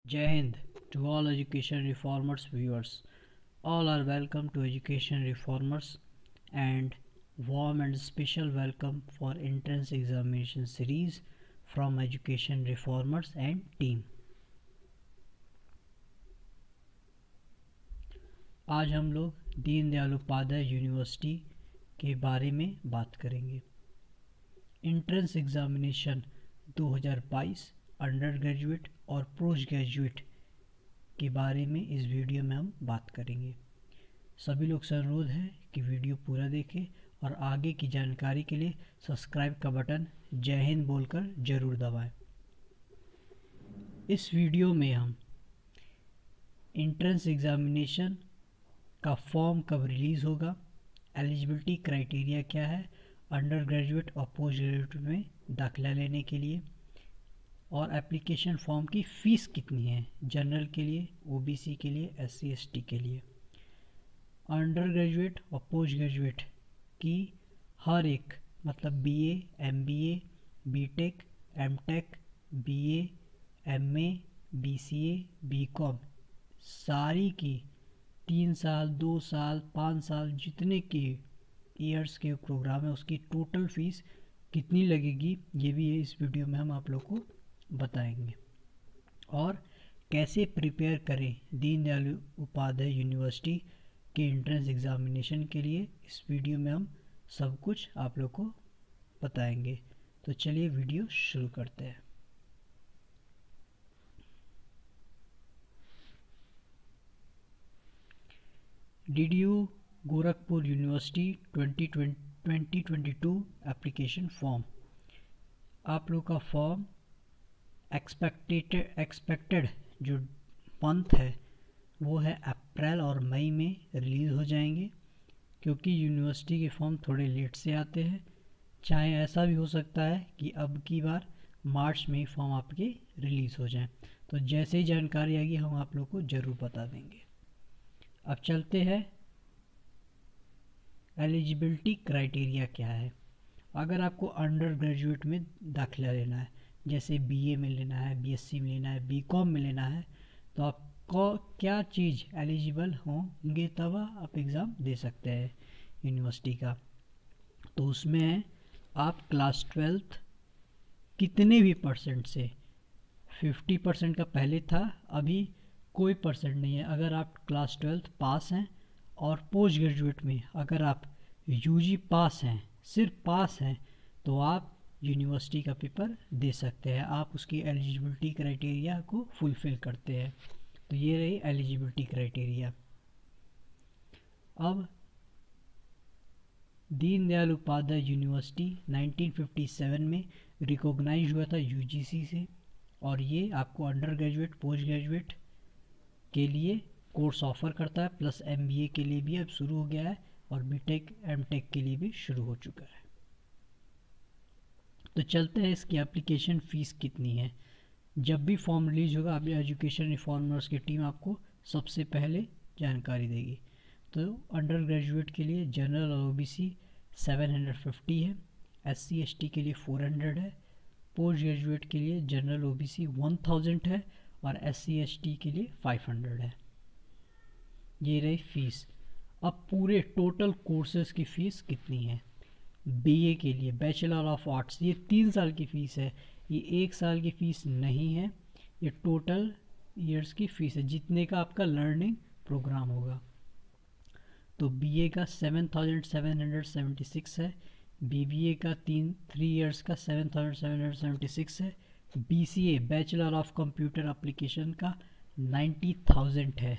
Jai Hind to all education reformers viewers. All are welcome to Education Reformers and warm and special welcome for entrance examination series from Education Reformers and team. आज हम लोग Deendayal Upadhyay university के बारे में बात करेंगे। Entrance examination 2022 under graduate और post graduate के बारे में इस वीडियो में हम बात करेंगे। सभी लोग से अनुरोध है कि वीडियो पूरा देखें और आगे की जानकारी के लिए सब्सक्राइब का बटन जय हिंद बोलकर ज़रूर दबाएं। इस वीडियो में हम एंट्रेंस एग्जामिनेशन का फॉर्म कब रिलीज़ होगा, एलिजिबिलिटी क्राइटेरिया क्या है अंडर ग्रेजुएट और पोस्ट ग्रेजुएट में दाखिला लेने के लिए, और एप्लीकेशन फॉर्म की फ़ीस कितनी है जनरल के लिए, ओबीसी के लिए, एससी एसटी के लिए। अंडर ग्रेजुएट और पोस्ट ग्रेजुएट की हर एक मतलब BA, MBA, BTech, MTech, BA, MA, BCA, BCom सारी की 3 साल, 2 साल, 5 साल जितने के ईयर्स के प्रोग्राम है उसकी टोटल फीस कितनी लगेगी ये भी इस वीडियो में हम आप लोग को बताएंगे। और कैसे प्रिपेयर करें दीनदयाल उपाध्याय यूनिवर्सिटी के एंट्रेंस एग्जामिनेशन के लिए इस वीडियो में हम सब कुछ आप लोग को बताएंगे। तो चलिए वीडियो शुरू करते हैं। DDU Gorakhpur university 2022 application form. आप लोग का फॉर्म एक्सपेक्टेड जो मंथ है वो है अप्रैल और मई में रिलीज़ हो जाएंगे, क्योंकि यूनिवर्सिटी के फॉर्म थोड़े लेट से आते हैं। चाहे ऐसा भी हो सकता है कि अब की बार मार्च में फॉर्म आपके रिलीज़ हो जाएं। तो जैसे ही जानकारी आएगी हम आप लोग को ज़रूर बता देंगे। अब चलते हैं एलिजिबिलिटी क्राइटेरिया क्या है। अगर आपको अंडर ग्रेजुएट में दाखिला लेना है, जैसे बीए में लेना है, बीएससी में लेना है, बीकॉम में लेना है, तो आपको क्या चीज़ एलिजिबल होंगे तब आप एग्ज़ाम दे सकते हैं यूनिवर्सिटी का। तो उसमें आप क्लास 12th कितने भी परसेंट से, 50% का पहले था, अभी कोई परसेंट नहीं है। अगर आप क्लास 12th पास हैं और पोस्ट ग्रेजुएट में अगर आप यूजी पास हैं, सिर्फ पास हैं, तो आप यूनिवर्सिटी का पेपर दे सकते हैं। आप उसकी एलिजिबिलिटी क्राइटेरिया को फुलफ़िल करते हैं। तो ये रही एलिजिबिलिटी क्राइटेरिया। अब दीनदयाल उपाध्याय यूनिवर्सिटी 1957 में रिकॉग्नाइज हुआ था यूजीसी से, और ये आपको अंडर ग्रेजुएट, पोस्ट ग्रेजुएट के लिए कोर्स ऑफर करता है, प्लस एमबीए के लिए भी अब शुरू हो गया है और बीटेक एमटेक के लिए भी शुरू हो चुका है। तो चलते हैं इसकी एप्लीकेशन फ़ीस कितनी है। जब भी फॉर्म रिलीज होगा अभी एजुकेशन रिफॉर्मर्स की टीम आपको सबसे पहले जानकारी देगी। तो अंडर ग्रेजुएट के लिए जनरल और ओबीसी 750 है, एससी एसटी के लिए 400 है, पोस्ट ग्रेजुएट के लिए जनरल ओबीसी 1000 है और एससी एसटी के लिए 500 है। ये रही फीस। अब पूरे टोटल कोर्सेज की फ़ीस कितनी है। बीए के लिए बैचलर ऑफ आर्ट्स ये 3 साल की फ़ीस है, ये 1 साल की फ़ीस नहीं है, ये टोटल ईयर्स की फ़ीस है जितने का आपका लर्निंग प्रोग्राम होगा। तो बीए का 7776 है, बीबीए का 3 ईयर्स का 7776 है, BCA bachelor of computer application का 90,000 है,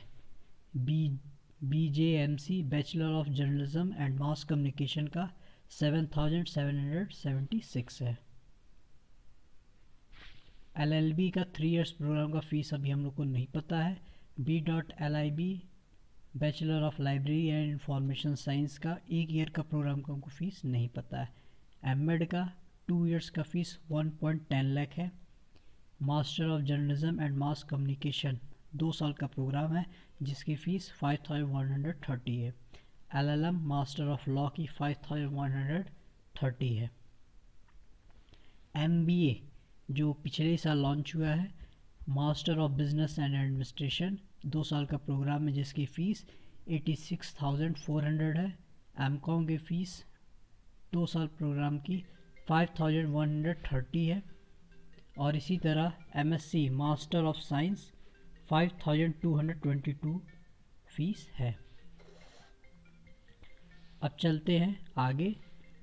BJMC bachelor of journalism and mass communication का 7776 है। एलएलबी का 3 इयर्स प्रोग्राम का फ़ीस अभी हम लोग को नहीं पता है। B.LIB bachelor of library and information science का 1 ईयर का प्रोग्राम का हमको फ़ीस नहीं पता है। एमएड का 2 इयर्स का फ़ीस 1.10 लाख है। Master of journalism and mass communication 2 साल का प्रोग्राम है जिसकी फ़ीस 5130 है। LLM मास्टर ऑफ लॉ की 5130 है। MBA जो पिछले साल लॉन्च हुआ है master of business and administration 2 साल का प्रोग्राम है जिसकी फ़ीस 86,400 है। एमकॉम की फ़ीस 2 साल प्रोग्राम की 5,130 है। और इसी तरह MSc master of science 5,222 fees है। अब चलते हैं आगे।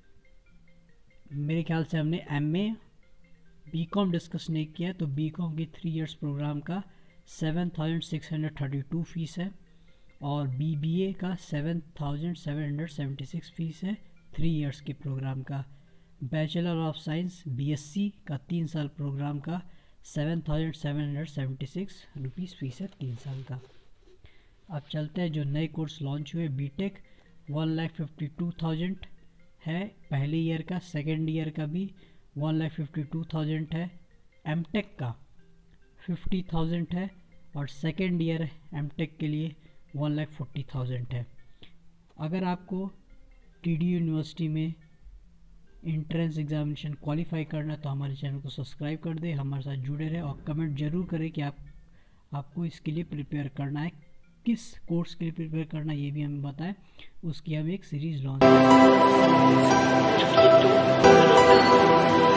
मेरे ख्याल से हमने एमए बीकॉम डिस्कस नहीं किया, तो बीकॉम की 3 इयर्स प्रोग्राम का 7,632 फीस है और बीबीए का 7,776 फीस है 3 इयर्स के प्रोग्राम का। बैचलर ऑफ साइंस बीएससी का 3 साल प्रोग्राम का 7,776 रुपीज़ फीस है 3 साल का। अब चलते हैं जो नए कोर्स लॉन्च हुए। बीटेक 1,52,000 है पहले ईयर का, सेकेंड ईयर का भी 1,52,000 है। एमटेक का 50,000 है और सेकेंड ईयर एमटेक के लिए 1,40,000 है। अगर आपको टीडी यूनिवर्सिटी में इंट्रेंस एग्जामिनेशन क्वालिफाई करना तो हमारे चैनल को सब्सक्राइब कर दें, हमारे साथ जुड़े रहें और कमेंट जरूर करें कि आपको इसके लिए प्रिपेयर करना है, किस कोर्स के लिए प्रिपेयर करना है ये भी हमें बताएं। उसकी हम एक सीरीज़ लॉन्च